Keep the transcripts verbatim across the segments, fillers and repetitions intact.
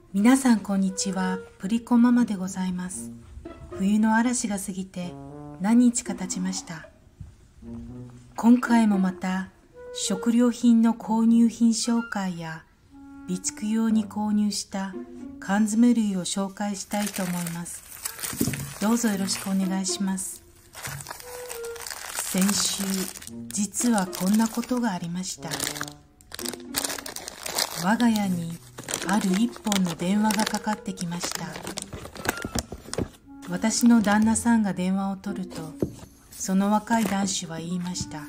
皆さんこんにちは、プリコママでございます。冬の嵐が過ぎて何日か経ちました。今回もまた食料品の購入品紹介や備蓄用に購入した缶詰類を紹介したいと思います。どうぞよろしくお願いします。先週、実はこんなことがありました。我が家にある一本の電話がかかってきました。私の旦那さんが電話を取ると、その若い男子は言いました。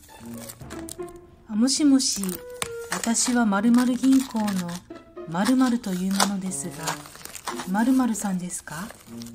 もしもし、私は〇〇銀行の〇〇というものですが、〇〇さんですか？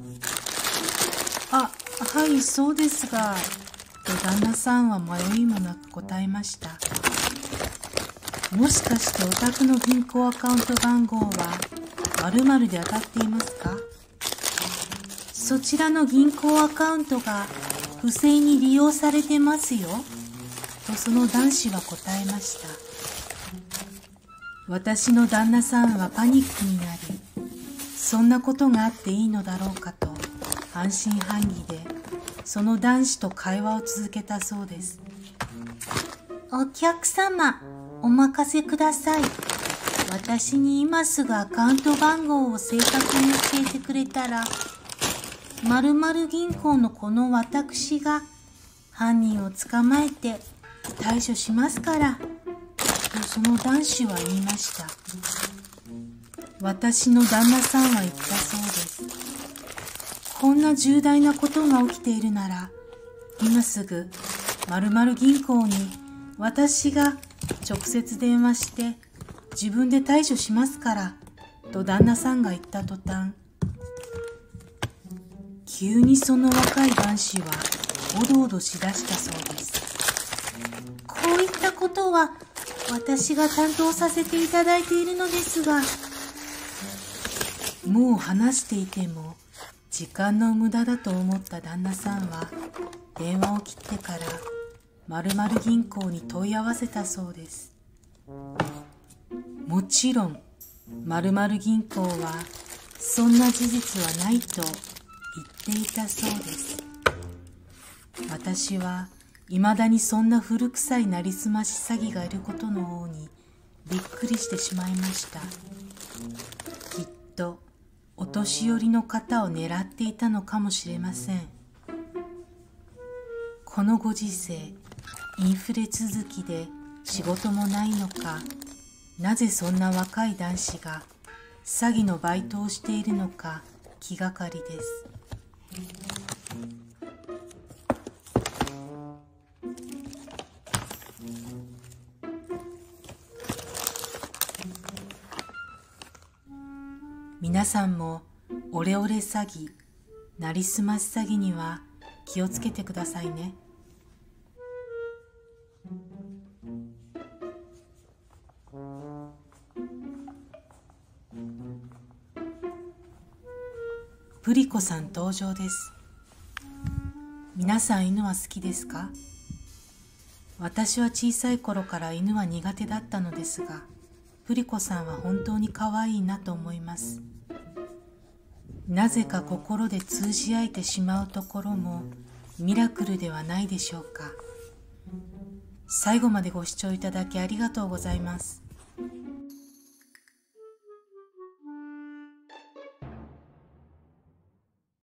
あ、はい、そうですが、と旦那さんは迷いもなく答えました。もしかしてお宅の銀行アカウント番号は〇〇で当たっていますか？そちらの銀行アカウントが不正に利用されてますよ、とその男子は答えました。私の旦那さんはパニックになり、そんなことがあっていいのだろうかと半信半疑でその男子と会話を続けたそうです。お客様、お任せください。私に今すぐアカウント番号を正確に教えてくれたら、〇〇銀行のこの私が犯人を捕まえて対処しますから、とその男子は言いました。私の旦那さんは言ったそうです。こんな重大なことが起きているなら、今すぐ〇〇銀行に私が直接電話して自分で対処しますから、と旦那さんが言った途端、急にその若い男子はおどおどしだしたそうです。こういったことは私が担当させていただいているのですが、もう話していても時間の無駄だと思った旦那さんは電話を切ってから〇〇銀行に問い合わせたそうです。もちろん〇〇銀行はそんな事実はないと言っていたそうです。私はいまだにそんな古臭いなりすまし詐欺がいることの方にびっくりしてしまいました。きっとお年寄りの方を狙っていたのかもしれません。このご時世、インフレ続きで仕事もないのか、なぜそんな若い男子が詐欺のバイトをしているのか気がかりです。皆さんもオレオレ詐欺、なりすまし詐欺には気をつけてくださいね。プリコさん登場です。皆さん犬は好きですか？私は小さい頃から犬は苦手だったのですが、プリコさんは本当に可愛いなと思います。なぜか心で通じ合えてしまうところもミラクルではないでしょうか。最後までご視聴いただきありがとうございます。